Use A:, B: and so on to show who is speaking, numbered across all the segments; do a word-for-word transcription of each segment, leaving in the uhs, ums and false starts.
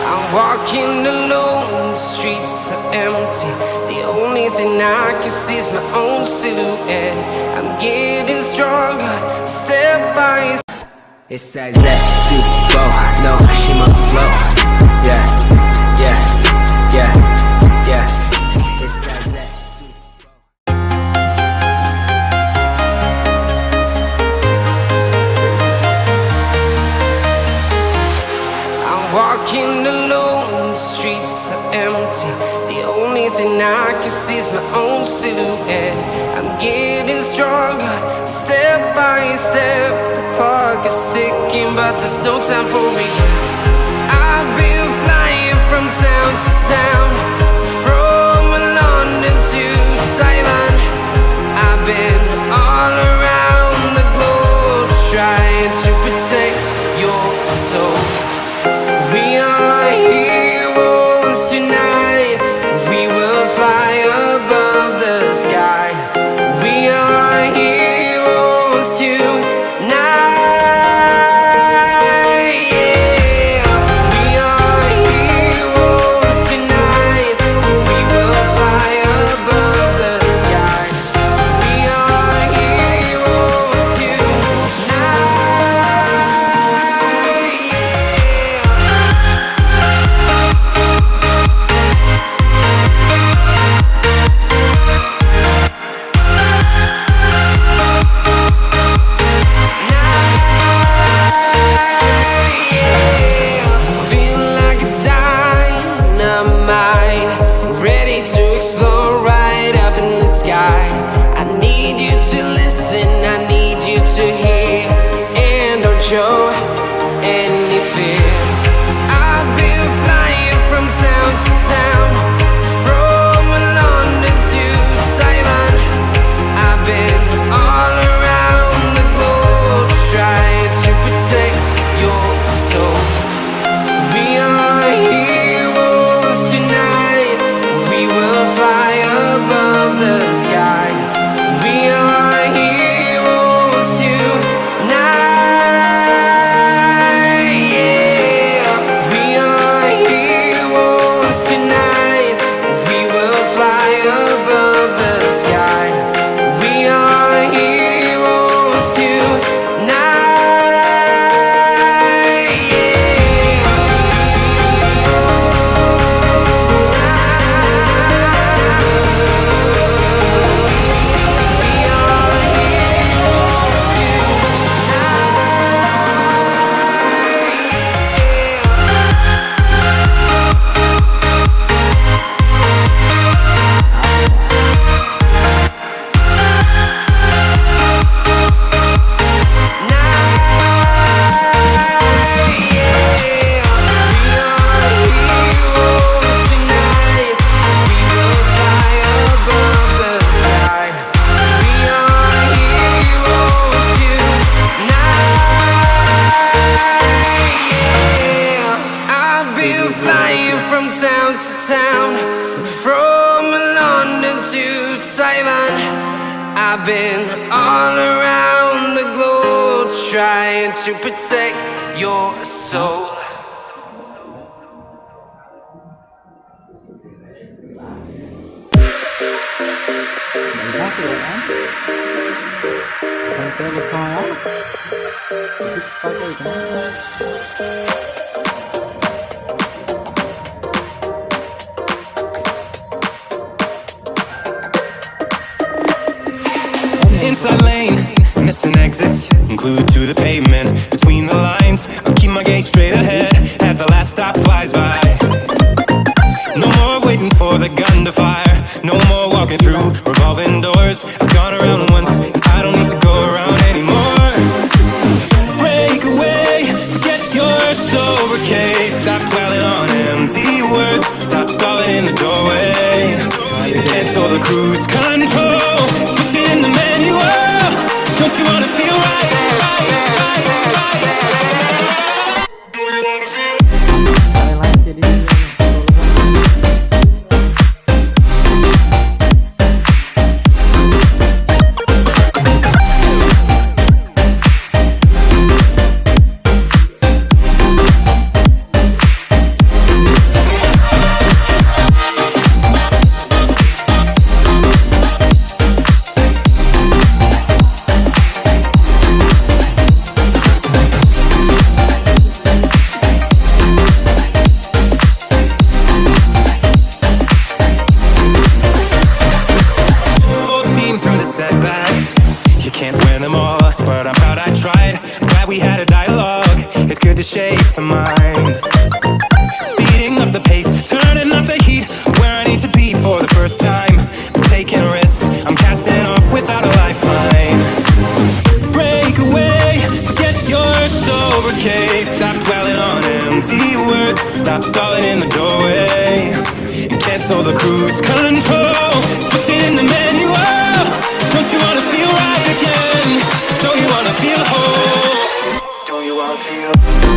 A: I'm walking alone, the streets are empty. The only thing I can see is my own silhouette. I'm getting stronger, step by step.
B: It's that Zest Super Bowl, no, she my flow. Yeah, yeah, yeah, yeah. It's that Zest Super Bowl.
A: I'm walking alone, the streets are empty. The only thing I can see is my own silhouette. I'm getting stronger, step by step. The clock is ticking, but there's no time for regrets. I've been flying from town to town, from London to Taiwan. I've been all around the globe, trying to protect your soul. We are heroes tonight. We will fly above the sky. We are heroes tonight. Yeah. We are heroes tonight. We will fly above the sky. We are heroes tonight. Show any fear. I've been flying from town to town, from London to Taiwan. I've been all around the globe, trying to protect your soul. We are heroes tonight. We will fly above the sky. We are heroes tonight. From town to town, from London to Taiwan. I've been all around the globe, trying to protect your soul.
C: Saya bersama
D: inside lane, missing exits, glued to the pavement. Between the lines, I keep my gaze straight ahead as the last stop flies by. No more waiting for the gun to fire, no more walking through revolving doors. I've gone around once, and I don't need to go around anymore. Break away, forget your sober case. Stop dwelling on empty words, stop stalling in the doorway. Cancel the cruise control, switch it in the manual. Don't you wanna feel right? right, right, right, right. Stop stalling in the doorway and cancel the cruise control. Switching in the manual. Don't you wanna feel right again? Don't you wanna feel whole? Don't you wanna feel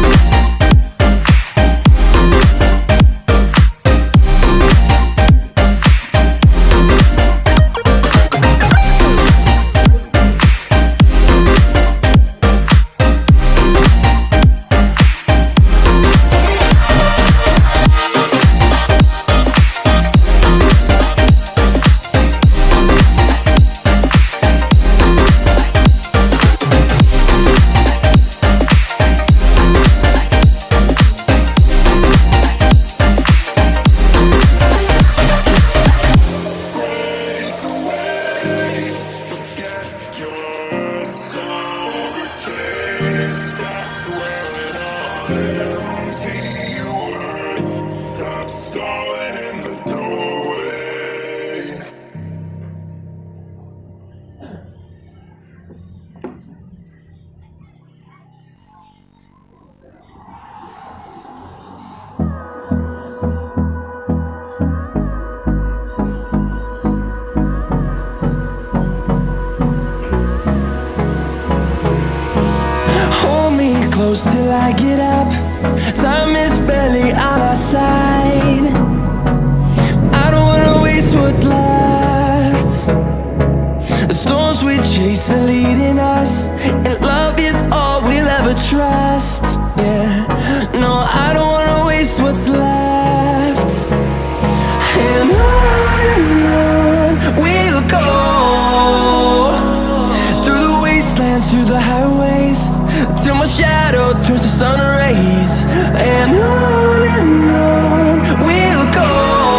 D: stop stalling in the doorway.
C: Hold me close till I get up. Time is barely on our side. I don't wanna waste what's left. The storms we chase are leading us, and love is all we'll ever trust. Yeah, no, I don't wanna waste what's left. And on and on we'll go, through the wastelands, through the highways, till my shadow turns to sun rays. And on and on we'll go,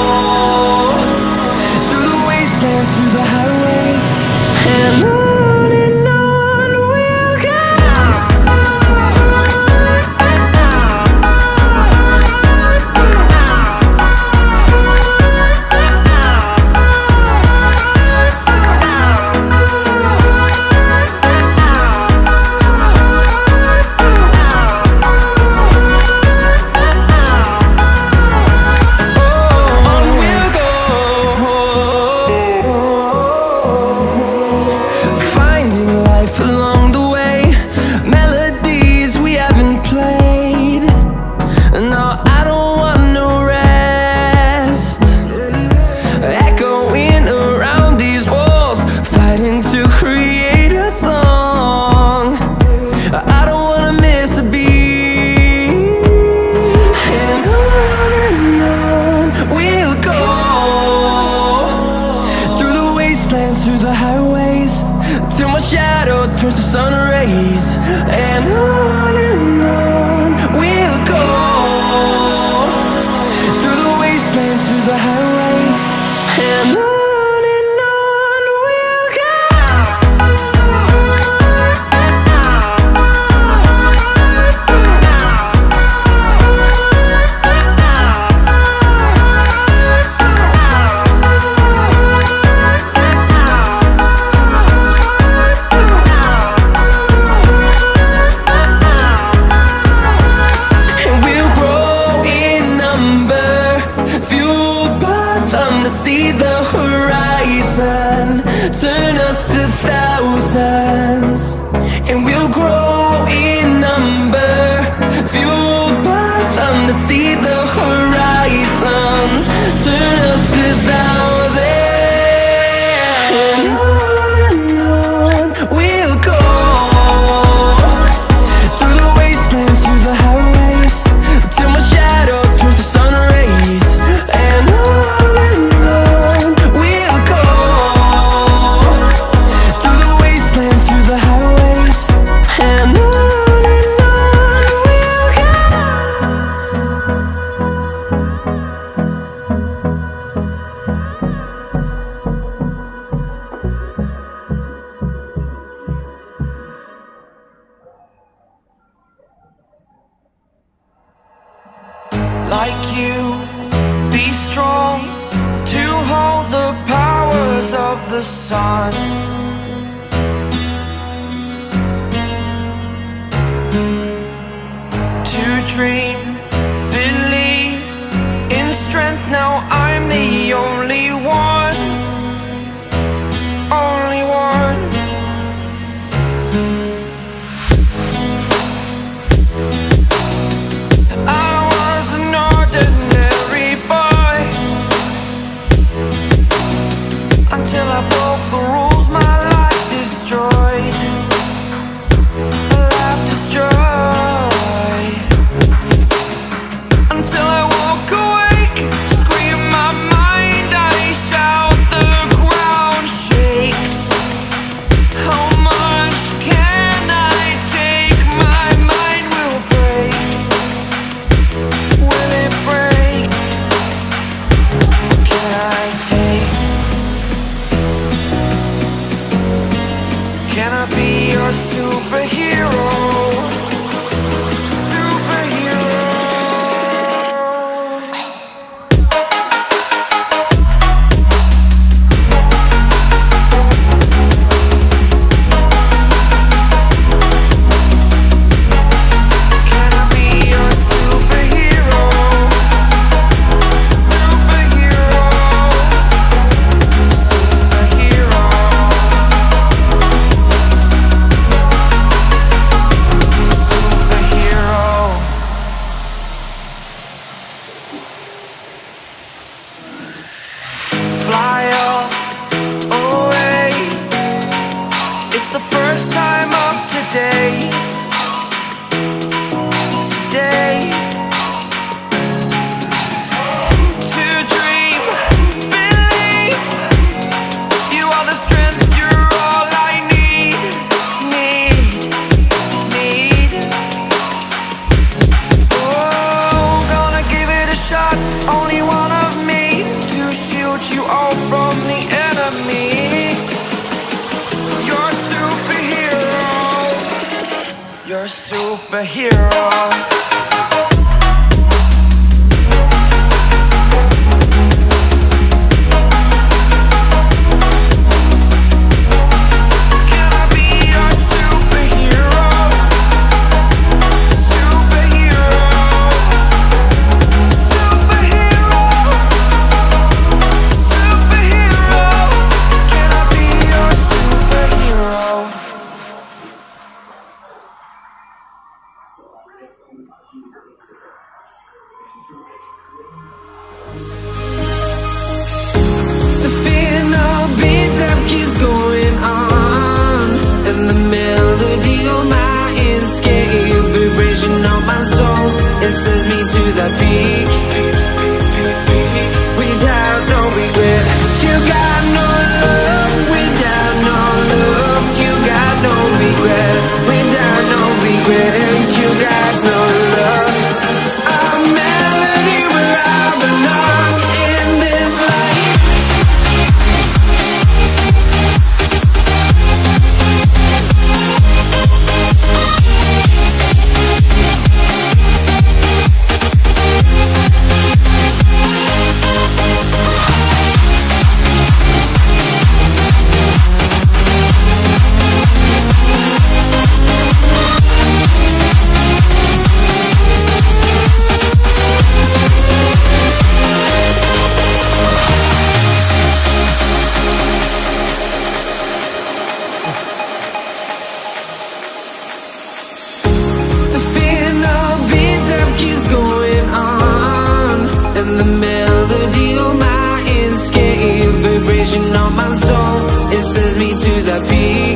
C: through the wastelands, through the highways. And on and on we'll go. Through the highways, till my shadow turns to sun rays. And on and on we'll go, through the wastelands, through the highways. And on and on we'll go. See the horizon turn us to thousands, and we'll grow in number, fueled by them to see the horizon turn us to thousands. And on and on we'll go, through the wastelands, through the highways, till my shadow turns to sun rays. And on like you, be strong to hold the powers of the sun. To dream, believe the first time of today. Today. To dream, believe. You are the strength, you're all I need. Need, need. Oh, gonna give it a shot. Only one of me to shield you all from the enemy. You're a superhero. You're a superhero. Can I be your superhero? Superhero. Superhero. Superhero. Can I be your superhero? The fear no beat up keeps going on, and the melody of my escape, vibration of my soul, it sends me to the peak. Without no regret, you got no love. Without no love, you got no regret. Without no regret, you got no love. A melody where I belong in this life. The fear no beat up keeps going on, and the melody of my escape, vibration of my soul, it sends me to the peak.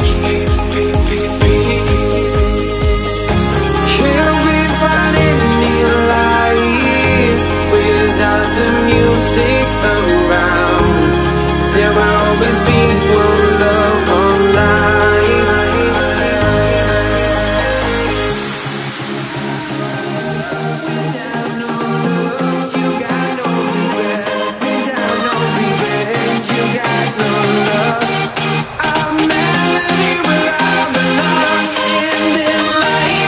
C: Can't we find any light without the music around? There will always be one love, one life. Without no love, you got no regret. Without no regret, you got no love. A melody where I belong in this life.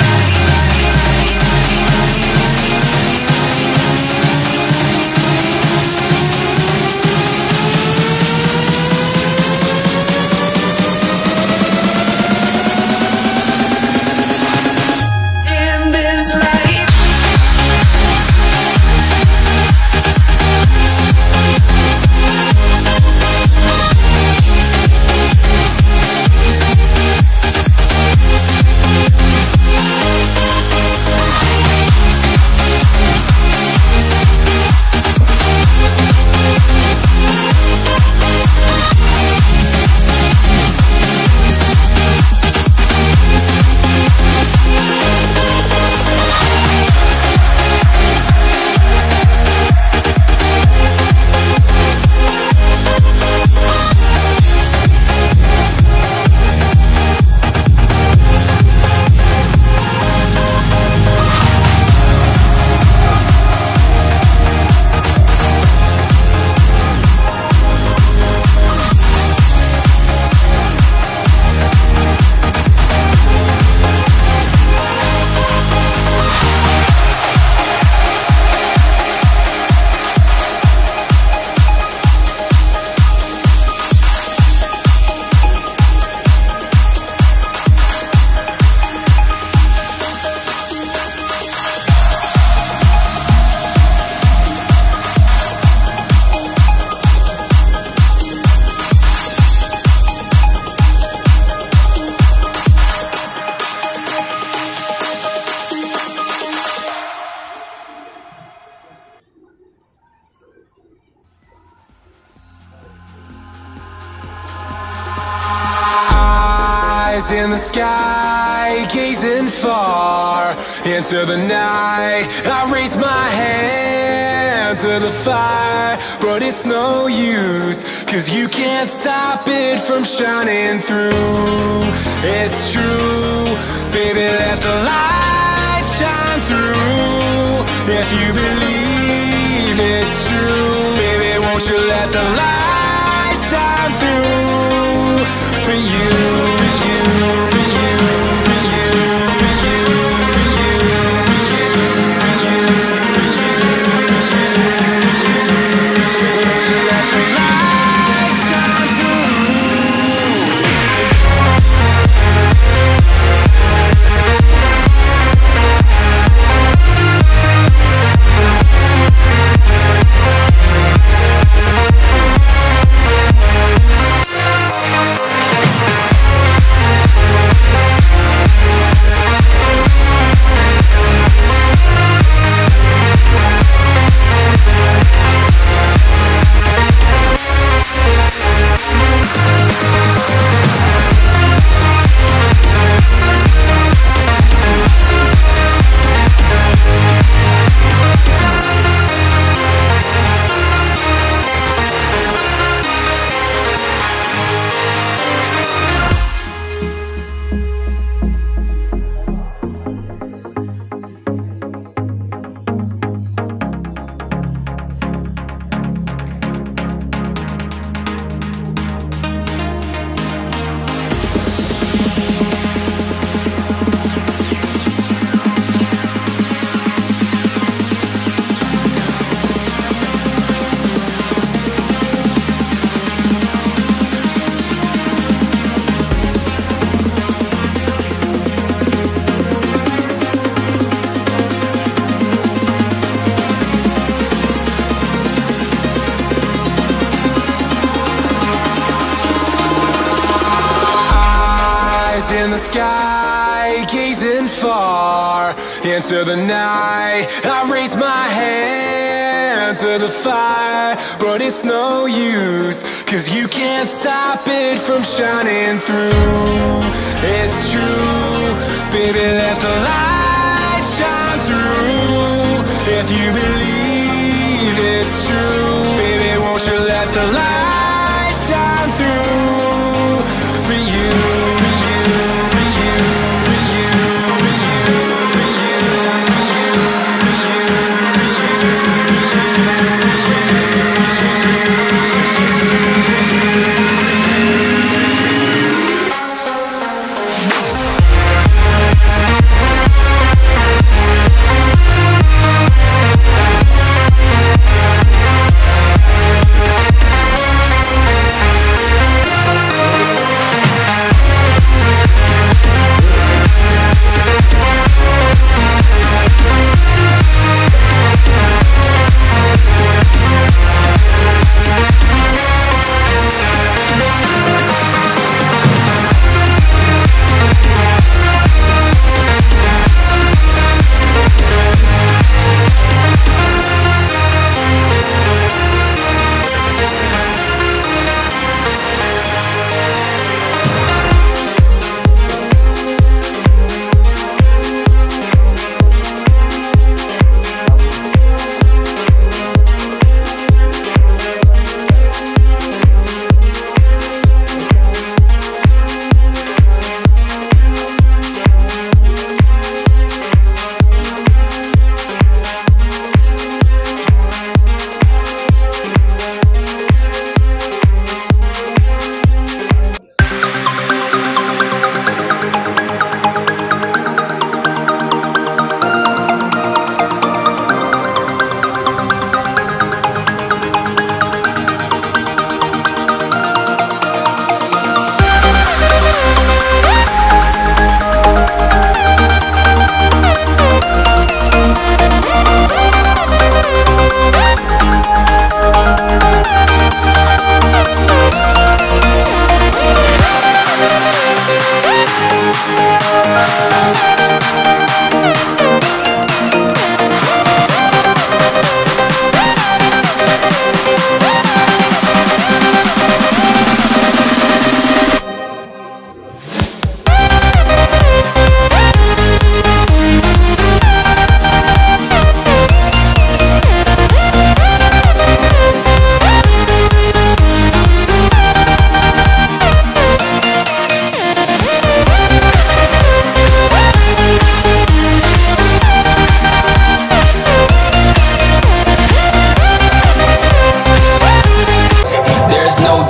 E: Eyes in the sky, gazing far into the night. I raise my hand to the fire, but it's no use, 'cause you can't stop it from shining through. It's true, baby, let the light shine through. If you believe it's true, baby, won't you let the light shine through for you, for you, for you, for you, for you, for you, for you, for you, won't you let the light shine through? In the sky, gazing far into the night. I raise my hand to the fire, but it's no use, 'cause you can't stop it from shining through. It's true, baby, let the light shine through. If you believe it's true, baby, won't you let the light shine through for you, for you, for you, for you, for you, for you, for you, for you, for you.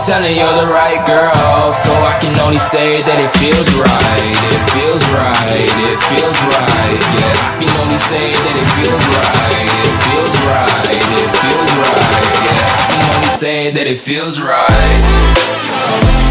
F: telling you're the right girl, so I can only say that it feels right. It feels right, it feels right, yeah. I can only say that it feels right. It feels right, it feels right, yeah. I can only say that it feels right.